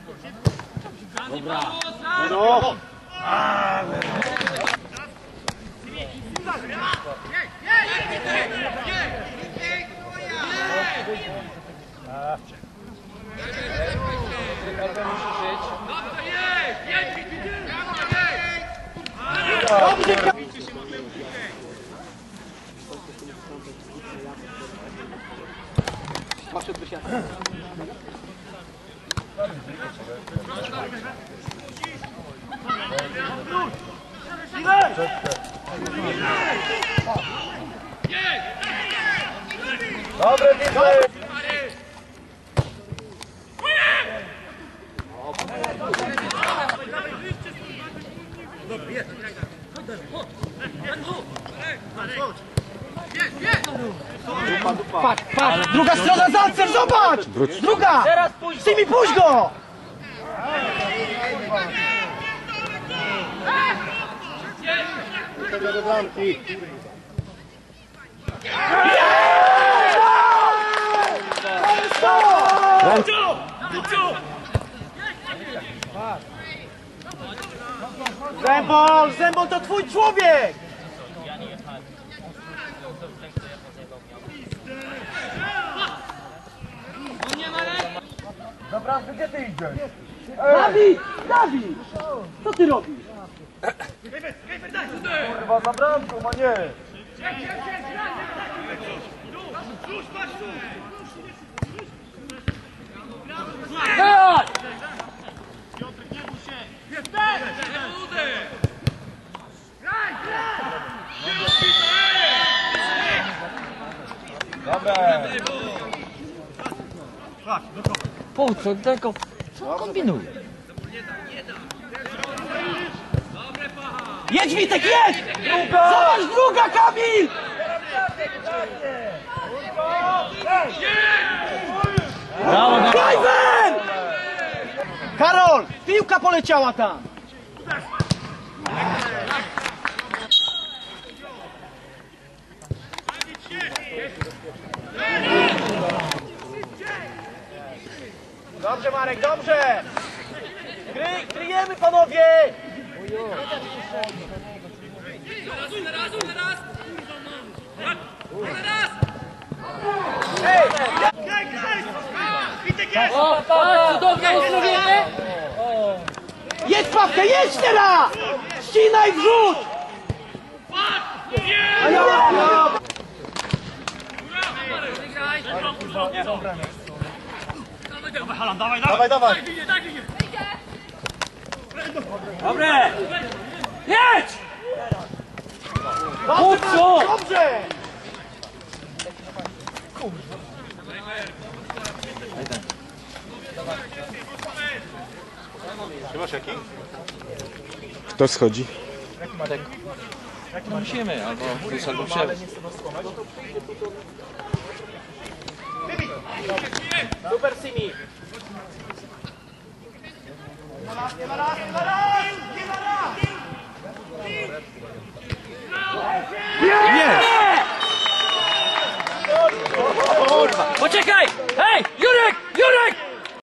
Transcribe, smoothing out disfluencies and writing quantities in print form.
Dobra. No. Dobre, Widzę! Patrz, patrz! Druga strona Zancer, zobacz! Druga! Simi, puść go! Do bramki. Zembol! Zembol to twój człowiek! Dobra, gdzie ty idziesz? Dawid! Dawid! Co ty robisz? Kurwa, za bramką, a nie! Dobra! Po co tego? Co on kombinuje? Jedź, Witek, jedź! Zobacz, druga, Kamil! Driver! Karol, piłka poleciała tam! Dobrze, Marek, dobrze! Kryjemy, panowie! Hej! Cudowne ustawienie! Jedź, Pawkę, jedź teraz! Ścinaj, wrzuć! Dawaj, dawaj! Dobre! Jedź! Po co? Dobrze! Trzymasz jaki? Kto schodzi? No musimy, albo już albo przewóz. Super, Simi! Poczekaj! Hej! Jurek! Jurek!